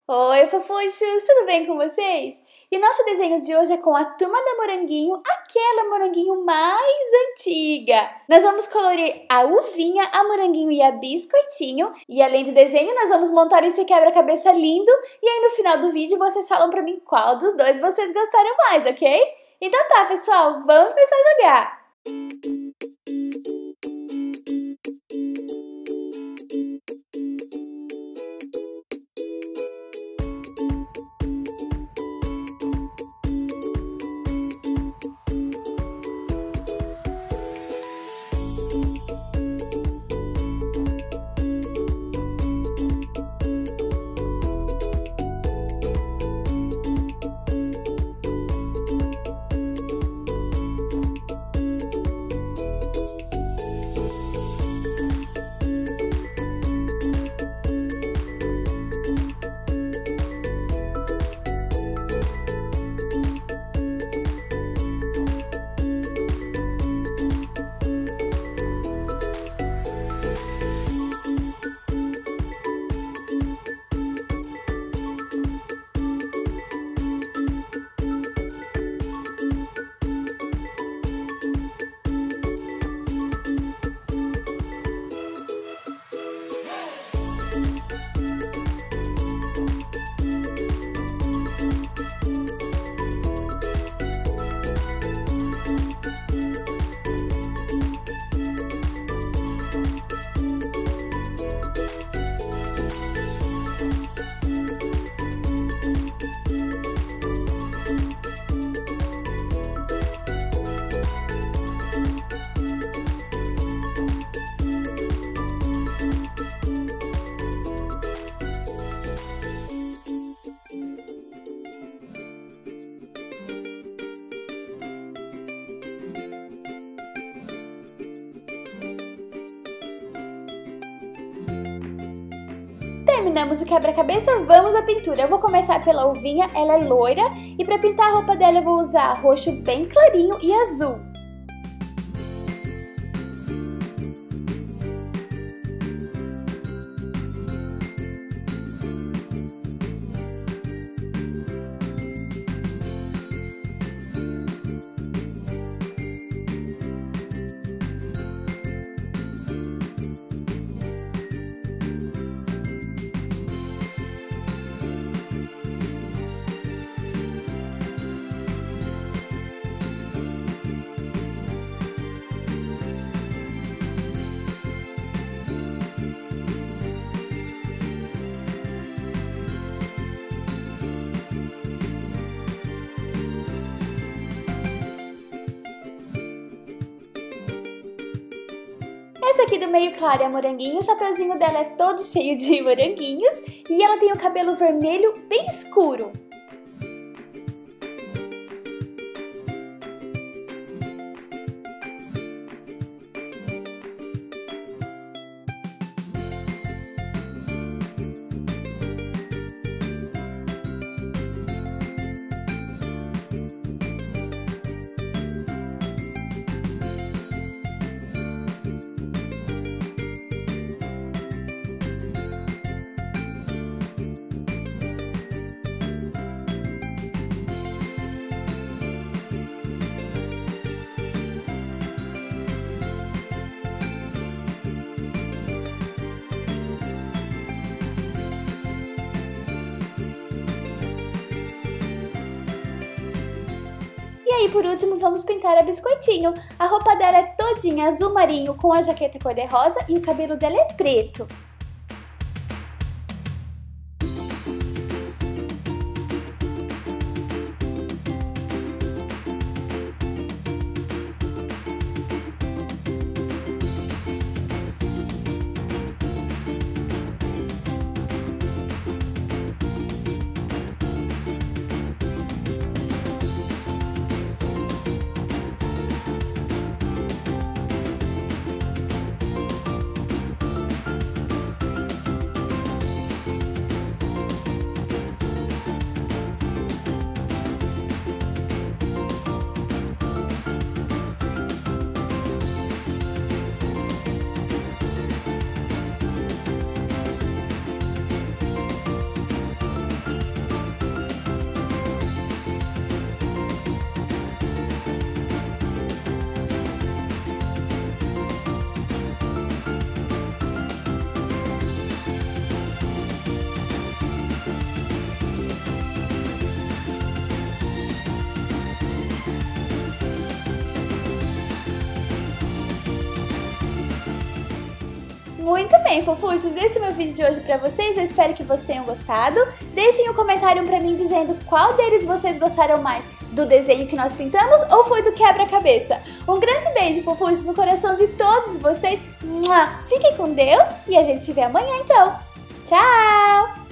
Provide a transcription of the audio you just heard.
Oi, fofuchos! Tudo bem com vocês? E nosso desenho de hoje é com a Turma da Moranguinho, aquela moranguinho mais antiga. Nós vamos colorir a Uvinha, a Moranguinho e a Biscoitinho. E além de desenho, nós vamos montar esse quebra-cabeça lindo. E aí no final do vídeo vocês falam pra mim qual dos dois vocês gostaram mais, ok? Então tá, pessoal, vamos começar a jogar! Terminamos o quebra-cabeça, vamos à pintura. Eu vou começar pela Uvinha, ela é loira. E para pintar a roupa dela eu vou usar roxo bem clarinho e azul. Essa aqui do meio claro é a Moranguinho, o chapeuzinho dela é todo cheio de moranguinhos e ela tem o cabelo vermelho bem escuro. E aí, por último, vamos pintar a Biscoitinho. A roupa dela é todinha azul marinho com a jaqueta cor-de-rosa e o cabelo dela é preto. Muito bem, fofuchos, esse é o meu vídeo de hoje pra vocês, eu espero que vocês tenham gostado. Deixem um comentário pra mim dizendo qual deles vocês gostaram mais, do desenho que nós pintamos ou foi do quebra-cabeça. Um grande beijo, fofuchos, no coração de todos vocês. Fiquem com Deus e a gente se vê amanhã então. Tchau!